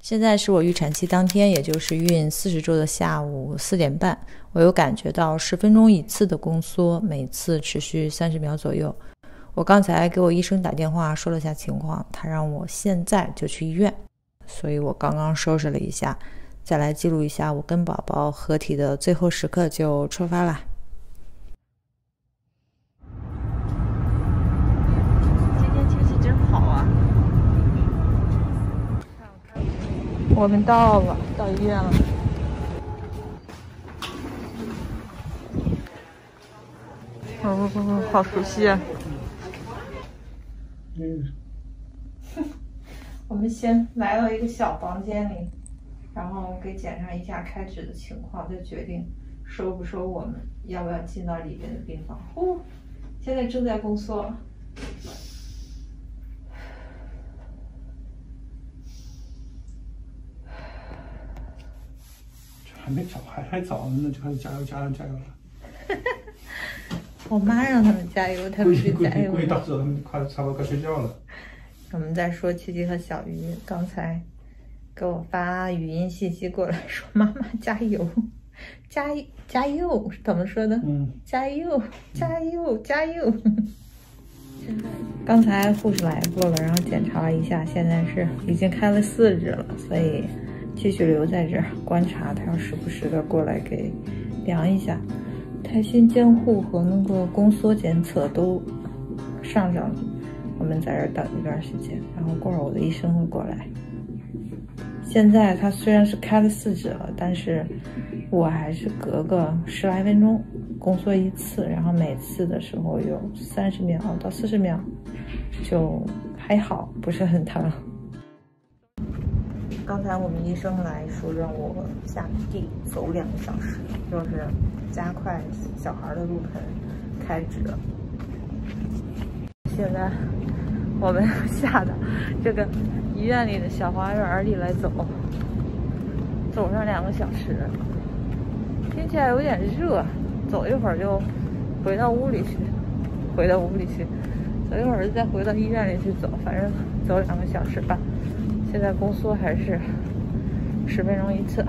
现在是我预产期当天，也就是孕40周的下午4点半，我有感觉到10分钟一次的宫缩，每次持续30秒左右。我刚才给我医生打电话说了下情况，他让我现在就去医院，所以我刚刚收拾了一下，再来记录一下我跟宝宝合体的最后时刻就出发啦。今天天气真好啊！我们到医院了。好熟悉啊！我们先来到一个小房间里，然后给检查一下开指的情况，再决定收不收我们，要不要进到里边的病房。现在正在宫缩。 还没早，还早呢，那就开始加油了。 我妈让他们加油，他们就加油。 估计到时候他们差不多快睡觉了。 我们在说七七和小鱼刚才给我发语音信息过来，说妈妈加油，加油，怎么说的？加油，加油，加油！刚才护士来过了，然后检查了一下，现在是已经开了4指了，所以继续留在这儿观察，他要时不时的过来给量一下。胎心监护和那个宫缩检测都上了，我们在这儿等一段时间，然后过会儿我的医生会过来。现在他虽然是开了4指了，但是我还是隔个10来分钟宫缩一次，然后每次的时候有30秒到40秒，就还好，不是很疼。刚才我们医生来说让我下地走2个小时，就是加快小孩的入盆开指。现在我们下到这个医院里的小花园里来走上2个小时，听起来有点热，走一会儿就回到屋里去，走一会儿再回到医院里去走，反正走2个小时吧。现在宫缩还是10分钟一次。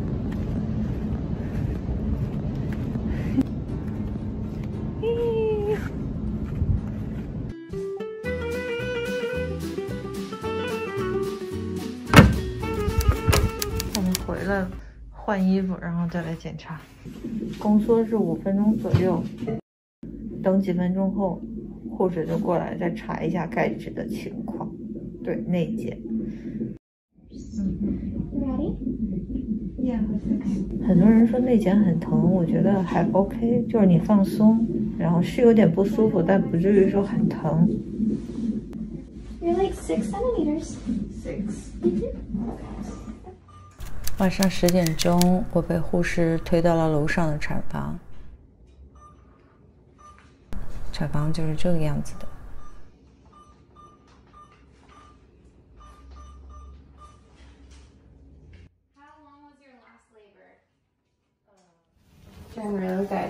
我们回来了，换衣服，然后再来检查。宫缩是5分钟左右，等几分钟后，护士就过来再查一下钙质的情况。对，内检。很多人说内检很疼，我觉得还 OK， 就是你放松，然后是有点不舒服，但不至于说很疼。 You're like 6 centimeters. 6. 晚上10点钟，我被护士推到了楼上的产房。产房就是这个样子的。 Okay.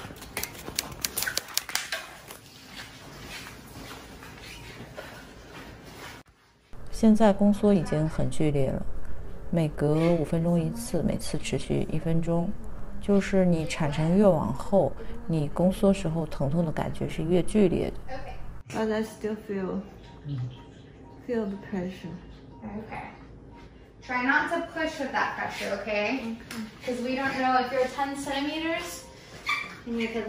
现在宫缩已经很剧烈了，每隔5分钟一次，每次持续1分钟。就是你产程越往后，你宫缩时候疼痛的感觉是越剧烈的。But I still feel the pressure. Okay. Try not to push with that pressure, okay? Because we don't know if you're 10 centimeters, and you could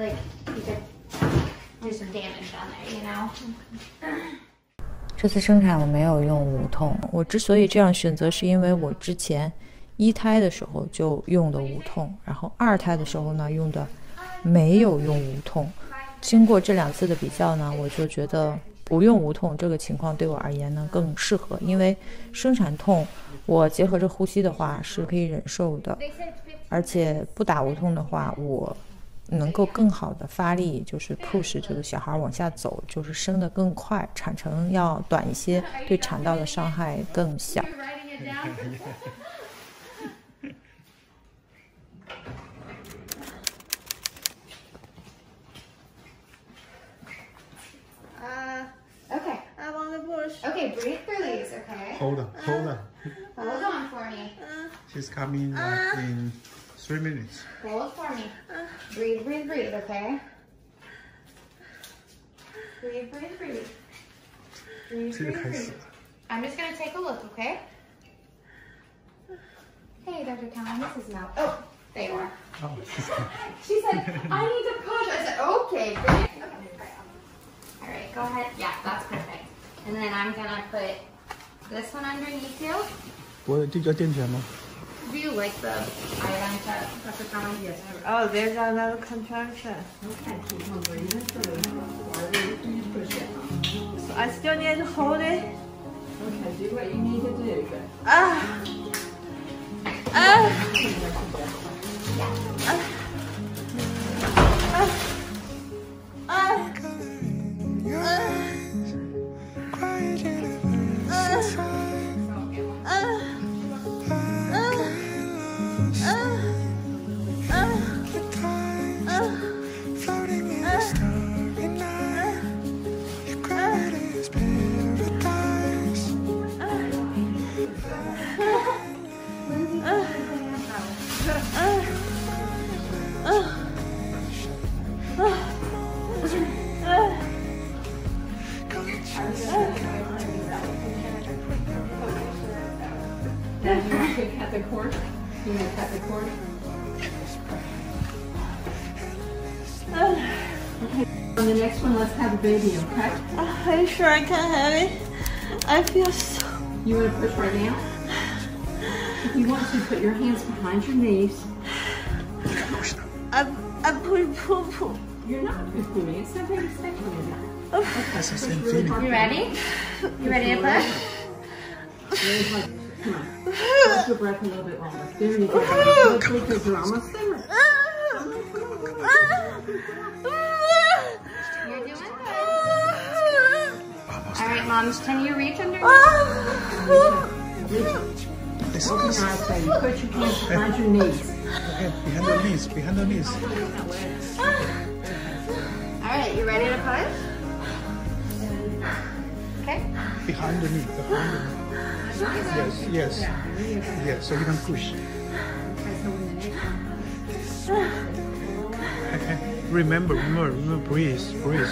do some damage down there, you know? 这次生产我没有用无痛，我之所以这样选择，是因为我之前1胎的时候就用的无痛，然后2胎的时候呢用的没有用无痛。经过这2次的比较呢，我就觉得不用无痛这个情况对我而言呢更适合，因为生产痛我结合着呼吸的话是可以忍受的，而且不打无痛的话，我能够更好的发力，就是 push 这个小孩往下走，就是生得更快，产程要短一些，对产道的伤害更小。 Okay. I want to push Okay, breathe through these, okay? Hold on. Hold on for me. She's coming in 3 minutes. Hold for me. Breathe, okay? Breathe. Breathe. 这个开始了。 I'm just gonna take a look, okay? Hey, Dr. Cameron, this is Mel. Oh, there you are. Oh, She said, I need to push. I said, okay, bring it. All right, go ahead. Yeah, that's perfect. And then I'm gonna put this one underneath you. 我这个垫起来吗？ Do you like the iodine test, Dr. Cameron? Yes. Oh, there's another contraction. So I still need to hold it. Okay, do what you need to do. Now, do you want to cut the cord? You want to cut the cord? Okay, on the next one, let's have a baby, okay? Are you sure I can have it? I feel so... You want to push right now? If you want to, put your hands behind your knees. I'm poo-poo. You're not poo-pooing. It's not very sexual. Okay, That's the push same really feeling. hard. You ready? You ready to push? Really hard. Come on. Hold your breath a little bit longer. There you go. Because you're almost there. You're doing good. All right, Moms, can you reach underneath? Listen, Open your eyes, baby. Put your hands behind your knees. okay, behind the knees. All right, you ready to push? Okay. Behind the knee. Yes. So you can push. Okay. Remember, breathe.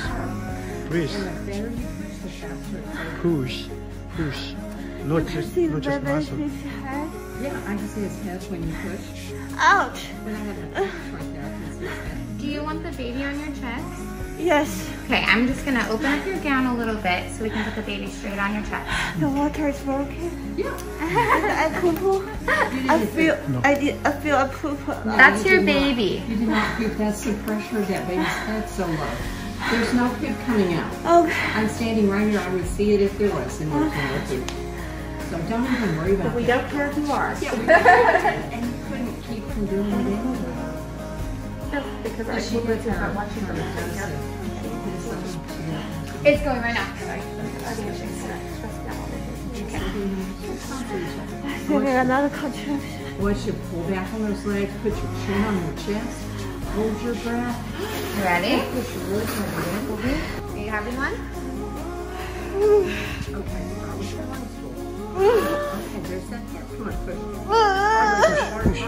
Push. Not just muscle. Yeah, I can see his head when you push. Ouch. When I have a push right there, I can see his head. Do you want the baby on your chest? Yes. Okay, I'm just gonna open up your gown a little bit so we can put the baby straight on your chest. The water is broken. Yeah. I poo-poo. I feel a poo-poo. That's your baby. You did not poop. That's the pressure of that baby's head so low. There's no poop coming out. Okay. I'm standing right here. I would see it if there was, and there's no poop. So don't even worry about We that. don't care who you are. Yeah, we and you couldn't keep from doing it anyway. Because But she would have watching her. It's going right now. Okay, another contraction. Once you pull back on those legs, put your chin on your chest, hold your breath. You ready? Push your really hard in. Are you having one? Okay, with your lungs full. Okay, there's that part. Come on, push.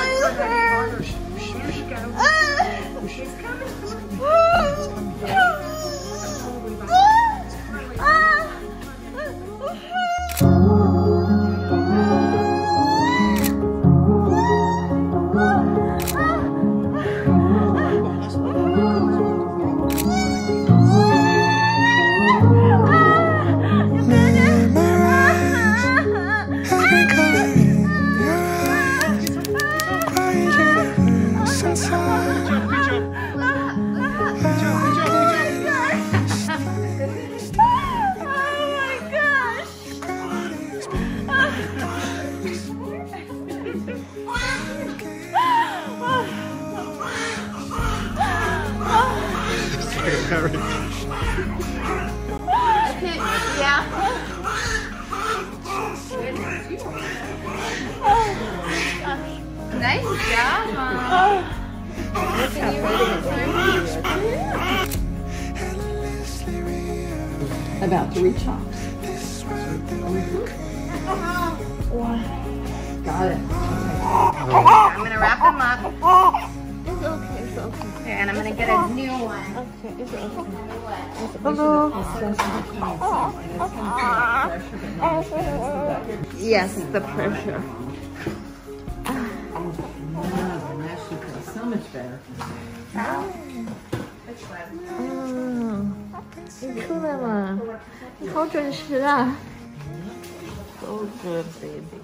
There you go. Push. It's coming. Come on. Nice job, Mom. About 3 chops. Got it. I'm gonna wrap them up. It's okay. It's okay. Here, and I'm gonna get a new one. Okay. It's okay. Hello. Yes, the pressure. Now she feels so much better. Which one? 你出来了，你好准时啊 ！So good, baby.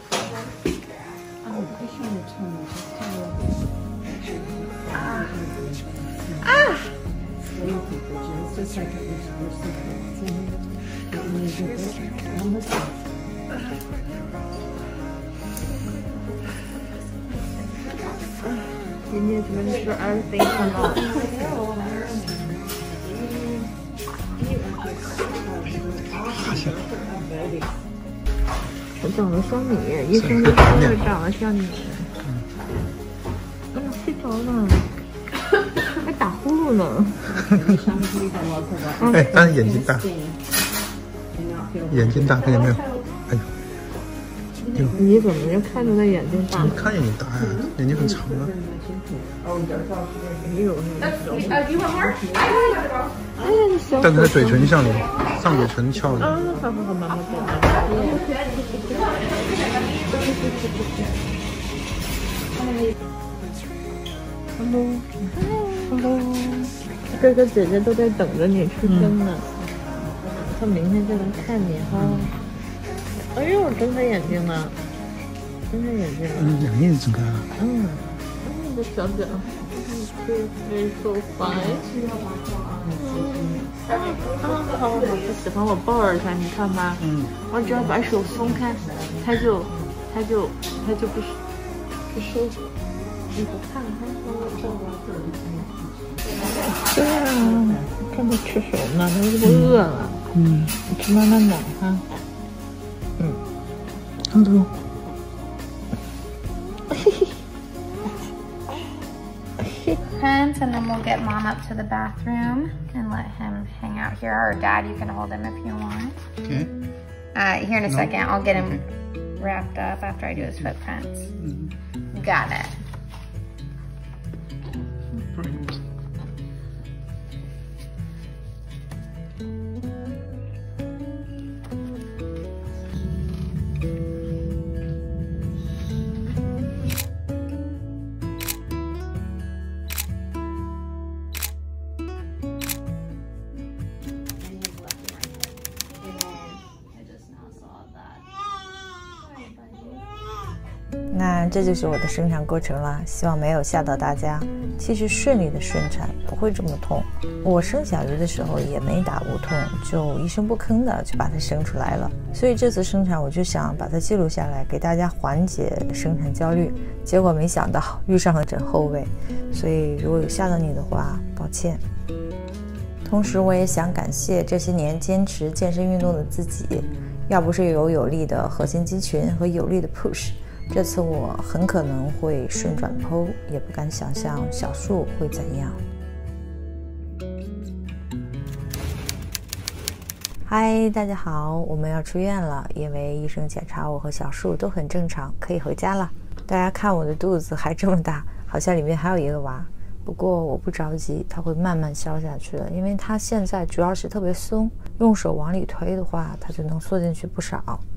Just like it was 今天怎么是2岁看到？我长得像你，医生就说我长得像你。睡着了，还打呼噜呢。 哎，但是眼睛大，眼睛大，看见没有？哎呦， 你怎么就看出他眼睛大？ 你看眼睛大呀，眼睛很长啊。 没有那个小。哎呀，你小。 但是他嘴唇像你，上嘴唇翘着。 啊，好好好，妈妈抱。Hello， 哥哥姐姐都在等着你出生呢，他明天就来看你哈。哎呦，睁开眼睛了，睁开眼睛了。 两眼睁开了。 你的小脚，没手烦。好，他喜欢我抱着他，你看吧。我只要把手松开，他就不舒服。你不看他对啊，看他吃手呢，他是不是饿了？你吃妈妈奶哈。 Hello. Prince, and then we'll get Mom up to the bathroom and let him hang out here. Or Dad, you can hold him if you want. Okay. Here in a second, I'll get him wrapped up after I do his footprints. Got it. Brilliant. I just now saw that. 那这就是我的生产过程了，希望没有吓到大家。其实顺利的顺产不会这么痛，我生小鱼的时候也没打无痛，就一声不吭的就把它生出来了。所以这次生产我就想把它记录下来，给大家缓解生产焦虑。结果没想到遇上了枕后位，所以如果有吓到你的话，抱歉。同时我也想感谢这些年坚持健身运动的自己，要不是有力的核心肌群和有力的 push， 这次我很可能会顺转剖，也不敢想象小树会怎样。嗨，大家好，我们要出院了，因为医生检查我和小树都很正常，可以回家了。大家看我的肚子还这么大，好像里面还有一个娃。不过我不着急，它会慢慢消下去的，因为它现在主要是特别松，用手往里推的话，它就能缩进去不少。